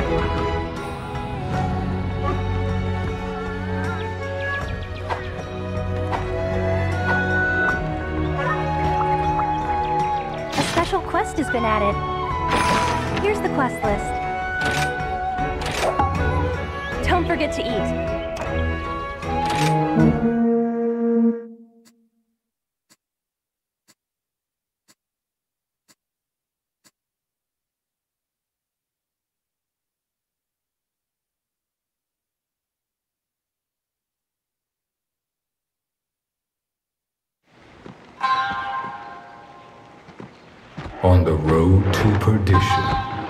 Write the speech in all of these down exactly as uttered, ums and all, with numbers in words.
Special quest has been added. Here's the quest list. Don't forget to eat. On the road to perdition.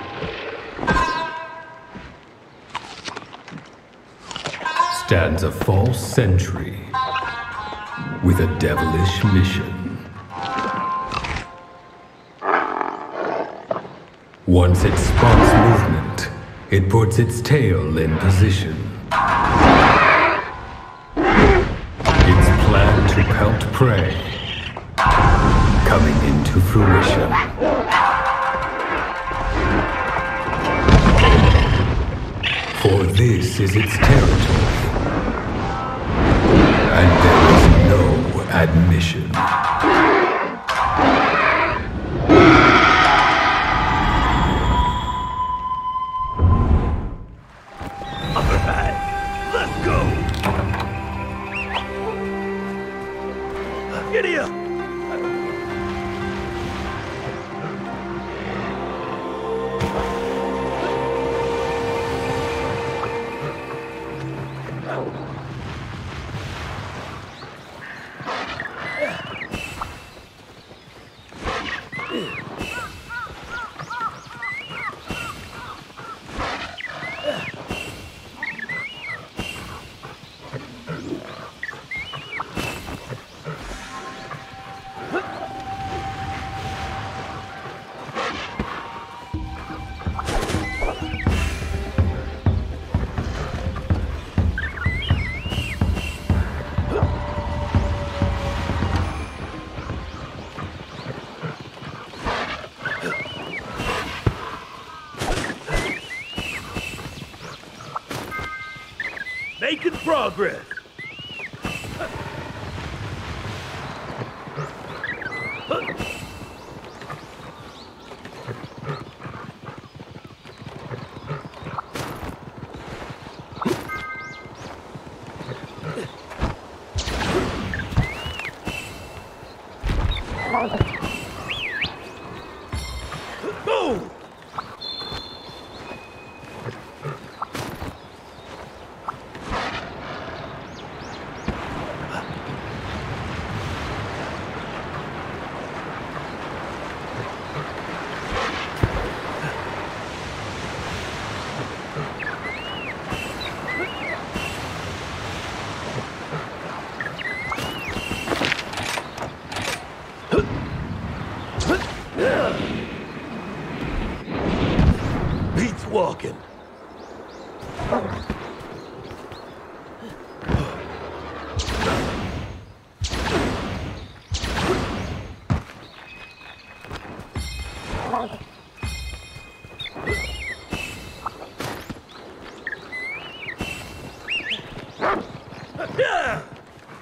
Stands a false sentry with a devilish mission. Once it spots movement, it puts its tail in position. Its plan to pelt prey coming into fruition. For this is its territory, and there is no admission. Alright, let's go! Giddy up! Making progress. Go! Beats walking. Yeah!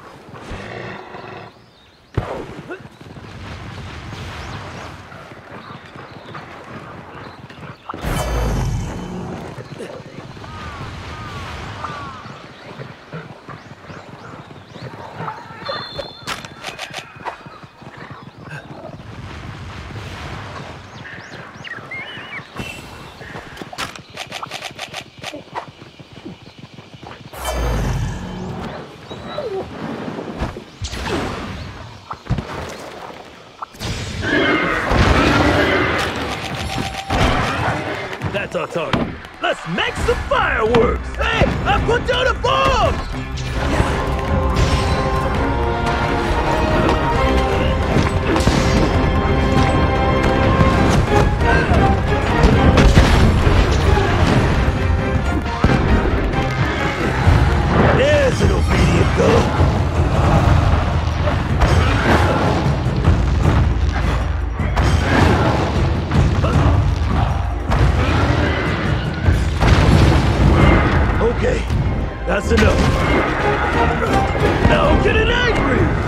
That's our target. Let's make some fireworks! Hey, I put down a bomb! There's an obedient girl. That's enough. Now I'm getting angry!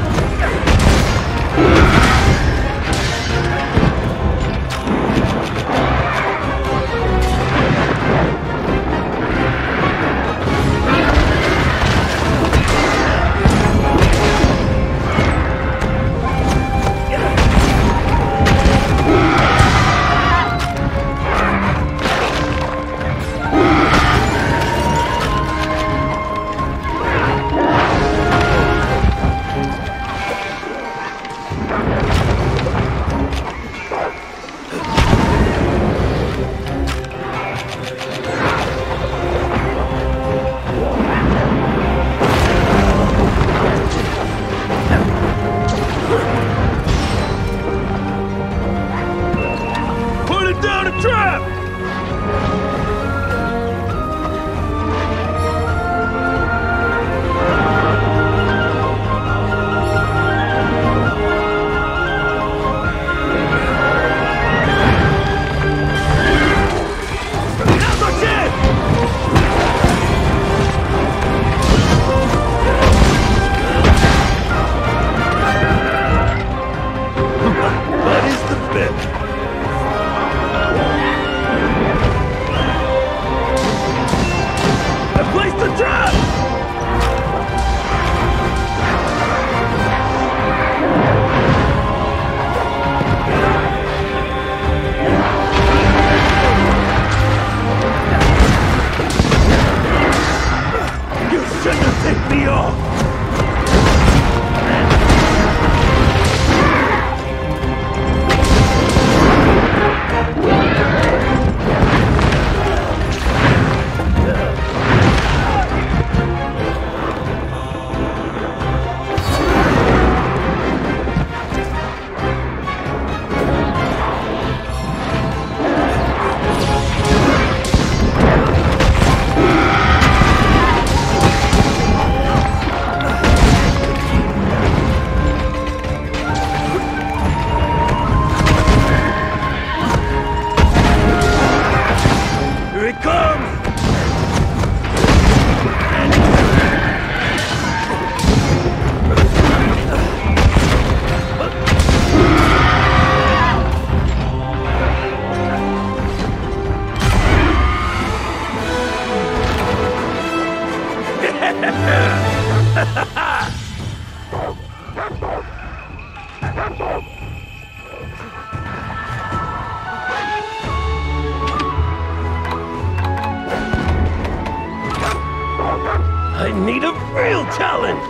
I need a real challenge!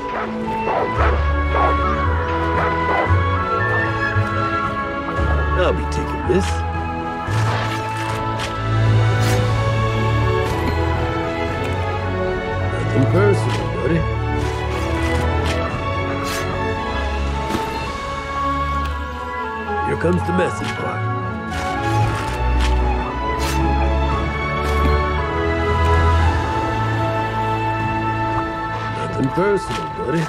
I'll be taking this. Nothing personal, buddy. Here comes the messy part. Nothing personal, buddy.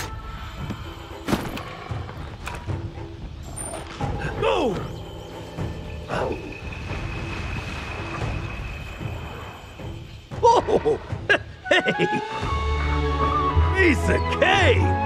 Go! Oh! Hey! Piece of cake!